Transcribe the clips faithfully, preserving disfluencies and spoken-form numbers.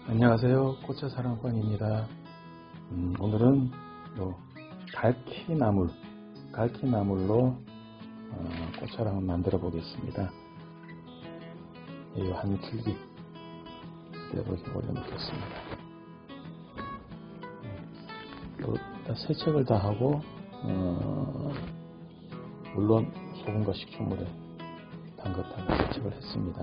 안녕하세요. 꽃차사랑방입니다. 음, 오늘은 요 갈퀴나물, 갈퀴나물로 어, 꽃차랑을 만들어 보겠습니다. 이 한 줄기 이렇게 올려놓겠습니다. 또 세척을 다 하고 어, 물론 소금과 식초물에 담갔다가 세척을 했습니다.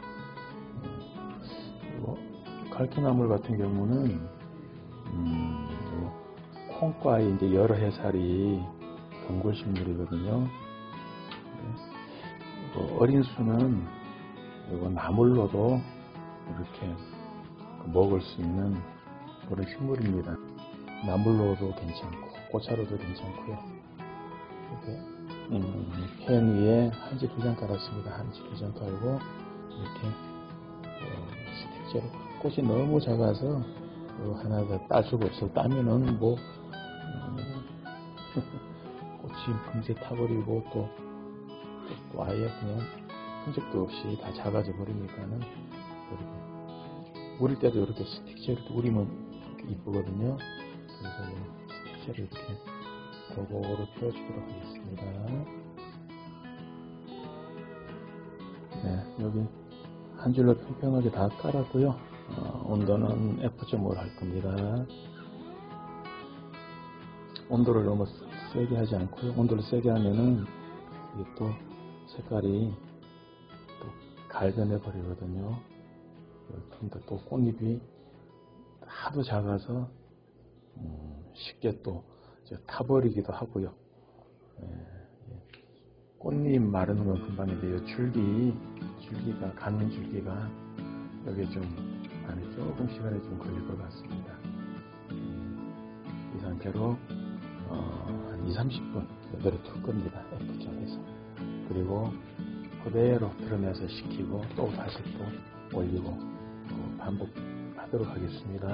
그리고 갈퀴나물 같은 경우는 음, 콩과의 이제 여러 해살이 동굴식물이거든요. 어린 수는 이거 나물로도 이렇게 먹을 수 있는 그런 식물입니다. 나물로도 괜찮고 꽃차로도 괜찮고요. 이렇게 음, 팬 위에 한지 두 장 깔았습니다. 한지 두 장 깔고 이렇게 어, 스틱제로 꽃이 너무 작아서 하나 더 딸 수가 없어요. 따면은 뭐 음, 꽃이 금세 타버리고 또, 또 아예 그냥 흔적도 없이 다 작아져 버리니까는 이렇게 우릴 때도 이렇게 스틱제로 우리면 이쁘거든요. 그래서 스틱제로 이렇게 골고루 펴주도록 하겠습니다. 네, 여기 한 줄로 평평하게 다 깔았고요. 어, 온도는 에프 점 오로 할 겁니다. 온도를 너무 세게 하지 않고요. 온도를 세게 하면은 이게 또 색깔이 또 갈변해 버리거든요. 근데 또 꽃잎이 하도 작아서 음, 쉽게 또 타버리기도 하고요. 예, 꽃잎 마르는 건 금방인데요. 줄기, 줄기가, 가는 줄기가 여기 좀 안에 조금 시간이 좀 걸릴 것 같습니다. 이 상태로 어, 한 이삼십 분 그대로 둘 겁니다. 에프 점에서. 그리고 그대로 드럼에서 식히고 또 다시 또 올리고 어, 반복하도록 하겠습니다.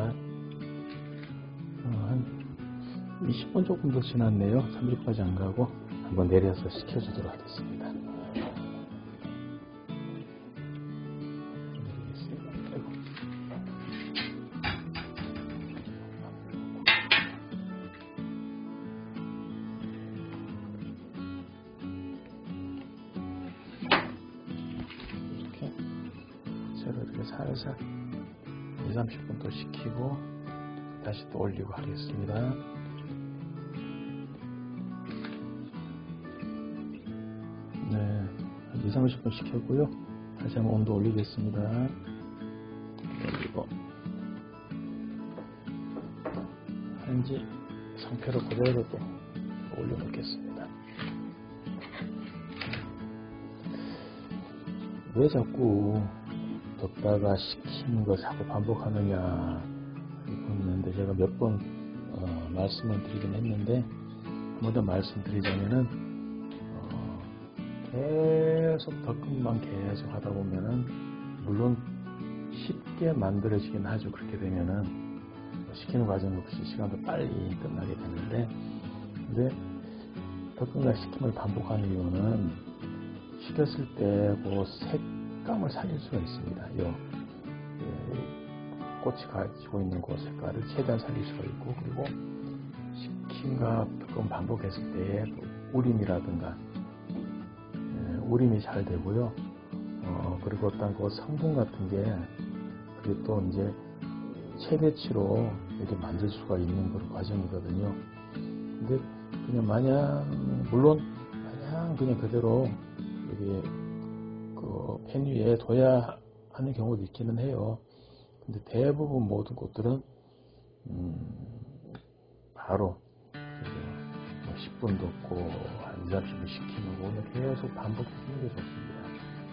어, 한 이십 분 조금 더 지났네요. 삼십 분까지 안 가고 한번 내려서 식혀주도록 하겠습니다. 이렇게 살살 이삼십 분 또 식히고 다시 또 올리고 하겠습니다. 네, 이삼십 분 식혔고요. 다시 한번 온도 올리겠습니다. 올리고 한지 상태로 그대로 또 올려놓겠습니다. 왜 자꾸 뒀다가 식히는 거 자꾸 반복하느냐 묻는데 제가 몇 번 어, 말씀을 드리긴 했는데 한 번 더 말씀드리자면은 어, 계속 덮음만 계속 하다 보면은 물론 쉽게 만들어지긴 하죠. 그렇게 되면은 식히는 과정 없이 시간도 빨리 끝나게 되는데 근데 덮음과 식힘을 반복하는 이유는 식혔을 때 그 색감을 살릴 수가 있습니다. 요, 예, 꽃이 가지고 있는 그 색깔을 최대한 살릴 수가 있고 그리고 식힘과 덮음 반복했을 때의 우림이라든가 예, 우림이 잘 되고요. 어, 그리고 어떤 그 성분 같은 게 그게 또 이제 최대치로 이렇게 만들 수가 있는 그런 과정이거든요. 근데 그냥 마냥 물론 마냥 그냥 그대로 이게 그 팬 위에 둬야 하는 경우도 있기는 해요. 근데 대부분 모든 꽃들은 음 바로 뭐 십 분도 없고 한 이삼십 분 식히는 거는 계속 반복해주는 게 좋습니다.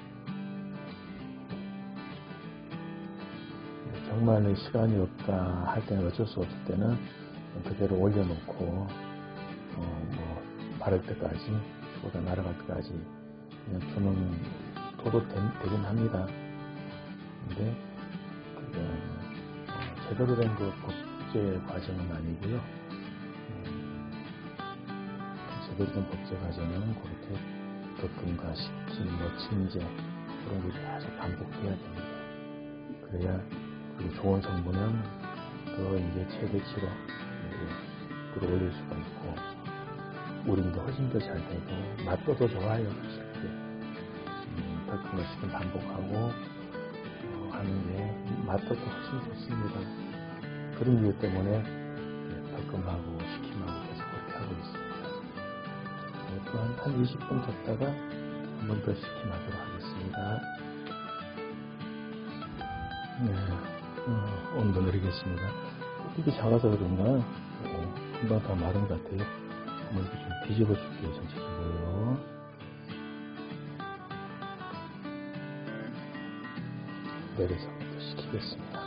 정말 시간이 없다 할 때는 어쩔 수 없을 때는 그대로 올려놓고 어 뭐 마를 때까지 보다 날아갈 때까지 그냥 두는 둬도 되긴 합니다. 근데 그게 어 제대로 된 그 법제 과정은 아니고요. 음, 제대로 된 법제 과정은 그렇게 덮음과 식힘, 뭐 침제 그런 게 계속 반복돼야 됩니다. 그래야 그리고 좋은 성분은 더 이제 최대치로 끌어올릴 수가 있고, 우림도 훨씬 더 잘 되고, 맛도 더 좋아요. 쉽게. 음, 덜컹을 시킨 반복하고 어, 하는 게 맛도 더 훨씬 좋습니다. 그런 이유 때문에 덜컹하고 식힘하고 계속 그렇게 하고 있습니다. 네, 또한 한 이십 분 뒀다가 한 번 더 식힘하도록 하겠습니다. 네, 어, 온도 내리겠습니다. 이게 작아서 그런가 어, 금방 다 마른 것 같아요. 한번 좀 뒤집어 줄게요. 전체적으로. 내려서부터 식히겠습니다.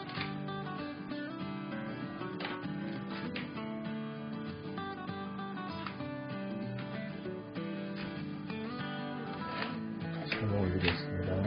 다시 한번 올리겠습니다.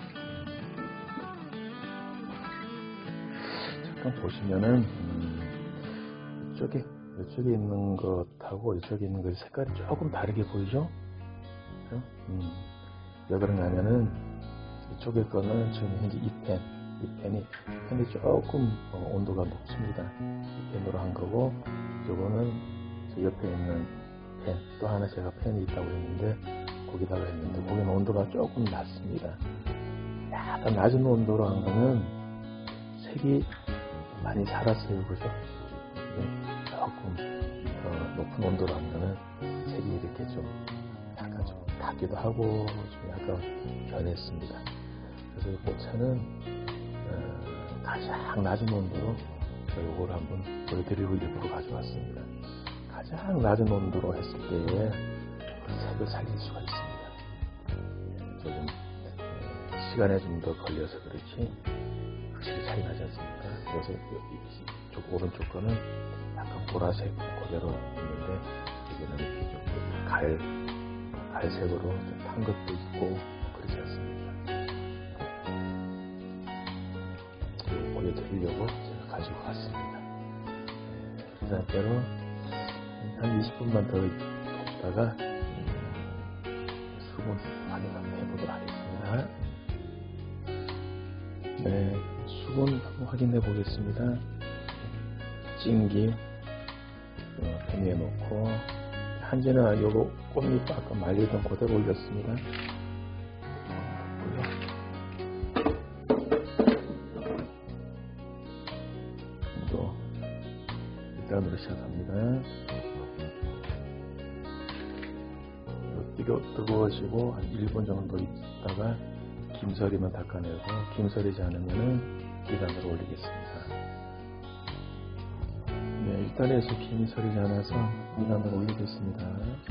잠깐 보시면은 음, 이쪽에 이쪽에 있는 것하고 이쪽에 있는 것 색깔이 조금 다르게 보이죠? 음, 왜 그런가 하면은 이쪽에 거는 지금 현재 이 펜, 이 펜이 펜이 조금 어, 온도가 높습니다. 이 펜으로 한 거고, 요거는 저 옆에 있는 펜, 또 하나 제가 펜이 있다고 했는데 거기다가 했는데 거기는 온도가 조금 낮습니다. 약간 낮은 온도로 한 거는 색이 많이 살았어요, 그죠? 네, 조금 더 높은 온도로 한 거는 색이 이렇게 좀 약간 좀 닿기도 하고 좀 약간 변했습니다. 그래서 이 꽃차는 어, 가장 낮은 온도로 요거를 한번 보여드리고 일부러 가져왔습니다. 가장 낮은 온도로 했을 때에 색을 살릴 수가 있습니다. 조금 어, 시간에 좀 더 걸려서 그렇지 확실히 차이 나지 않습니까? 그래서 이쪽 오른쪽 거는 약간 보라색 그대로 있는데 여기는 조금 갈, 갈색으로 좀 탄 것도 있고 그러지 않습니까? 보여드리려고 제가 가지고 왔습니다. 그 상태로 한 이십 분만 더 뒀다가 수분 확인 한번 해보도록 하겠습니다. 네, 수분 한번 확인해 보겠습니다. 찜기 어, pen 위에 놓고 한지는 요거 꽃잎 아까 말리던 그대로 올렸습니다. 또 일단으로 시작합니다. 뜨거, 뜨거워지고 한 일 분 정도 있다가 김설이만 닦아내고 김설이지 않으면은 이 단으로 올리겠습니다. 네, 일 단에서 김설이지 않아서 이 단으로 올리겠습니다.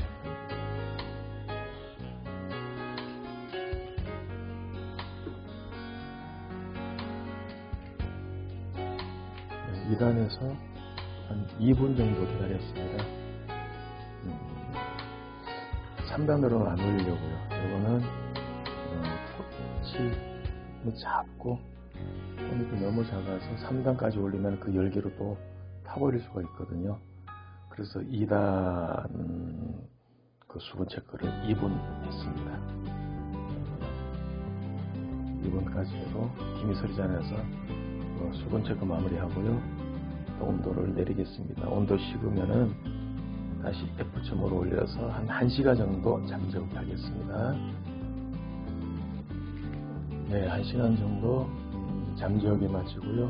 네, 이 단에서 한 이 분 정도 기다렸습니다. 음, 삼 단으로는 안 올리려고요. 이거는 꽃이 너무 작고 꽃잎이 너무 작아서 삼 단까지 올리면 그 열기로 또 타버릴 수가 있거든요. 그래서 이 단 그 수분 체크를 이 분 했습니다. 이 분까지 해도 김이 서리지 않아서 수분 체크 마무리하고요. 또 온도를 내리겠습니다. 온도 식으면은 다시 에프 점 오로 올려서 한 1시간 정도 잠재우게 하겠습니다. 네, 한 시간 정도 잠재우게 마치고요.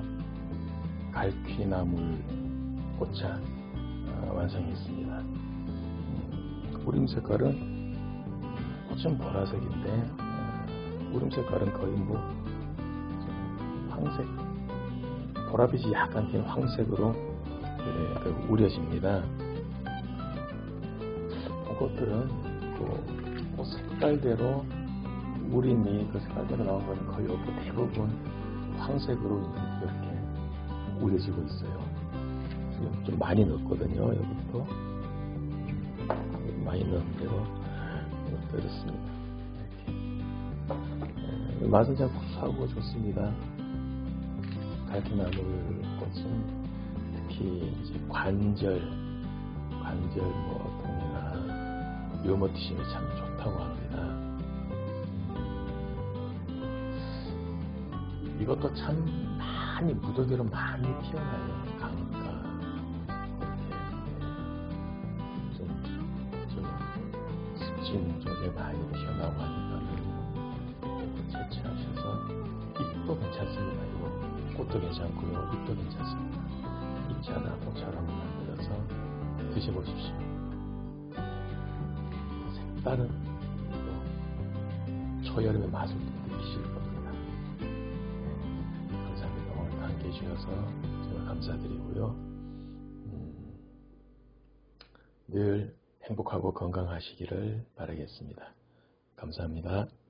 갈퀴나물 꽃차 어, 완성했습니다. 음, 우림 색깔은 꽃은 보라색인데 어, 우림 색깔은 거의 뭐 황색, 보랏빛이 약간 긴 황색으로 네, 그 우려집니다. 꽃들은 그 꽃 색깔대로 우림이 그 색깔대로 나온 건 거의 없고 대부분 황색으로 이렇게 우려지고 있어요. 지금 좀 많이 넣었거든요. 여기부터 많이 넣은대로 이렇습니다. 이렇게 맛은 참 구수하고 좋습니다. 갈퀴나물 꽃은 특히 이제 관절, 관절 뭐 통이나 류머티즘이 참 좋다고 합니다. 이것도 참 많이 무더기로 많이 피어나요. 강가 이렇게 좀 습진 쪽에 많이 피어나고 하니까는 채취하셔서 잎도 괜찮습니다. 이거 꽃도 괜찮고요. 잎도 괜찮습니다. 잎차나 꽃차로 한번 만들어서 드셔보십시오. 색다른 초여름의 맛을 느끼실 겁니다. 감사합니다. 오늘 함께 해주셔서 정말 감사드리고요. 음, 늘 행복하고 건강하시기를 바라겠습니다. 감사합니다.